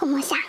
和摸下。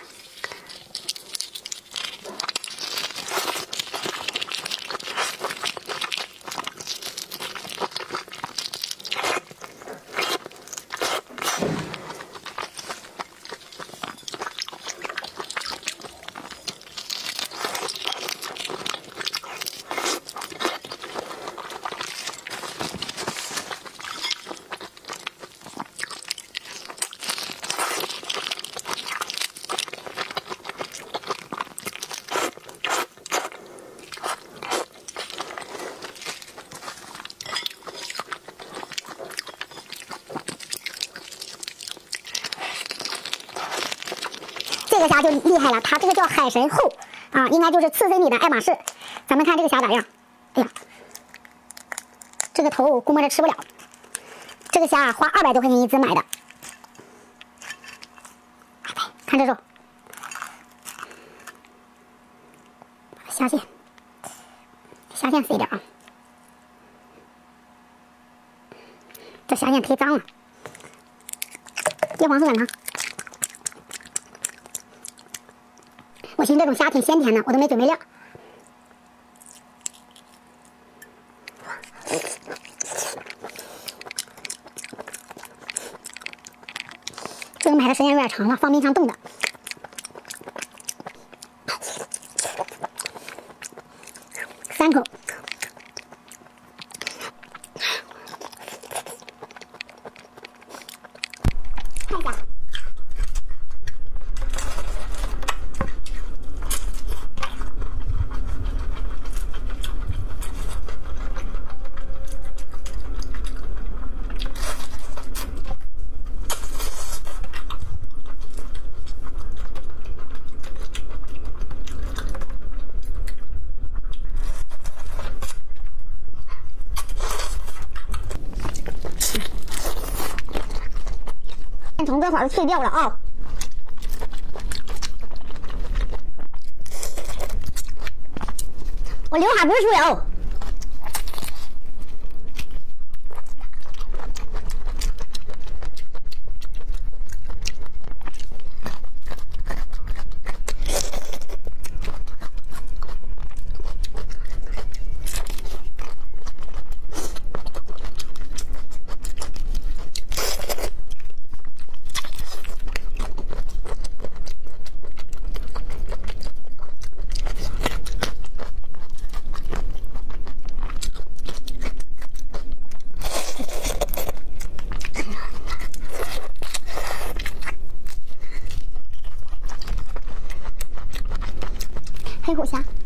这个虾就厉害了，它这个叫海神后啊，应该就是刺身里的爱马仕。咱们看这个虾咋样？哎呀，这个头估摸着吃不了。这个虾花200多块钱一只买的。看这肉，虾线撕一点啊。这虾线忒脏了，叶黄素软糖。我寻思这种虾挺鲜甜的，我都没准备料。这个买的时间有点长了，放冰箱冻的。3口。看一下。从这会儿脆掉了啊！我刘海不是出油。黑虎虾。